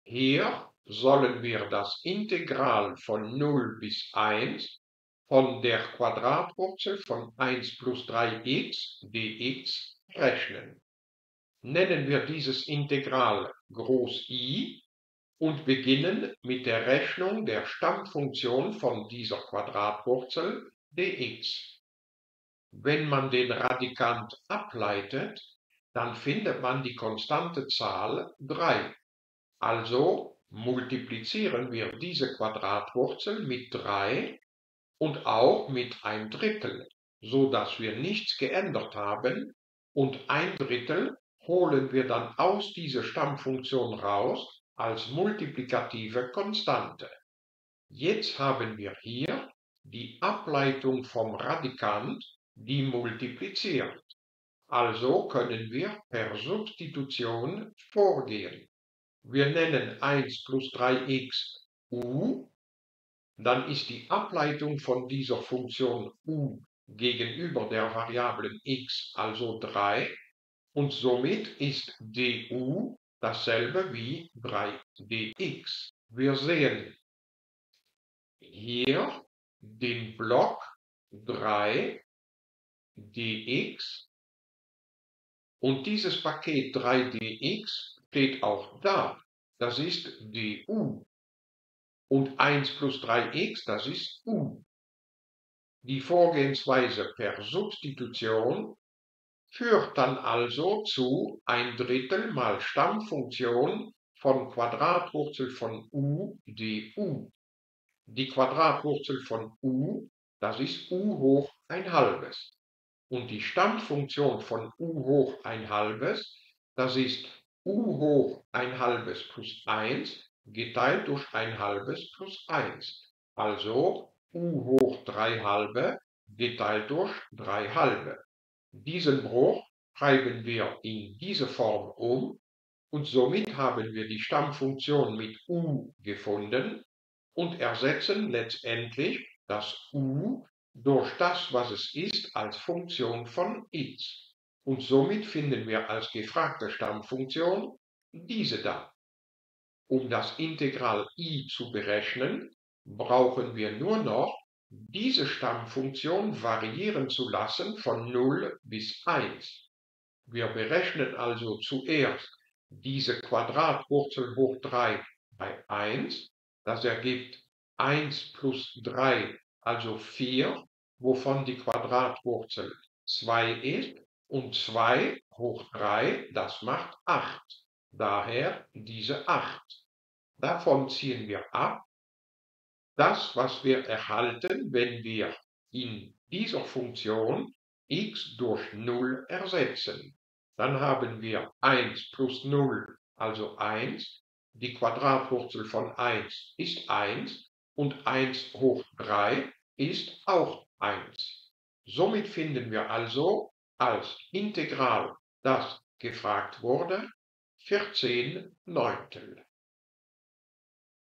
Hier sollen wir das Integral von 0 bis 1 von der Quadratwurzel von 1 plus 3x dx rechnen. Nennen wir dieses Integral groß I und beginnen mit der Rechnung der Stammfunktion von dieser Quadratwurzel dx. Wenn man den Radikand ableitet, dann findet man die konstante Zahl 3. Also multiplizieren wir diese Quadratwurzel mit 3 und auch mit 1/3, so dass wir nichts geändert haben, und 1/3 holen wir dann aus dieser Stammfunktion raus als multiplikative Konstante. Jetzt haben wir hier die Ableitung vom Radikand, die multipliziert. Also können wir per Substitution vorgehen. Wir nennen 1 plus 3x u, dann ist die Ableitung von dieser Funktion u gegenüber der Variablen x also 3 und somit ist du dasselbe wie 3dx. Wir sehen hier den Block 3 dx und dieses Paket 3dx steht auch da. Das ist du. Und 1 plus 3x, das ist u. Die Vorgehensweise per Substitution führt dann also zu 1/3 mal Stammfunktion von Quadratwurzel von u du. Die Quadratwurzel von u, das ist u hoch 1/2. Und die Stammfunktion von u hoch 1/2, das ist u hoch 1/2 plus 1 geteilt durch 1/2 plus 1. Also u hoch 3/2 geteilt durch 3/2. Diesen Bruch schreiben wir in diese Form um und somit haben wir die Stammfunktion mit u gefunden und ersetzen letztendlich das u durch das, was es ist, als Funktion von x. Und somit finden wir als gefragte Stammfunktion diese da. Um das Integral I zu berechnen, brauchen wir nur noch diese Stammfunktion variieren zu lassen von 0 bis 1. Wir berechnen also zuerst diese Quadratwurzel hoch 3 bei 1. Das ergibt 1 plus 3, also 4, wovon die Quadratwurzel 2 ist. Und 2 hoch 3, das macht 8. Daher diese 8. Davon ziehen wir ab das, was wir erhalten, wenn wir in dieser Funktion x durch 0 ersetzen. Dann haben wir 1 plus 0, also 1. Die Quadratwurzel von 1 ist 1 und 1 hoch 3 ist auch 1. Somit finden wir also als Integral, das gefragt wurde, 14 Neuntel.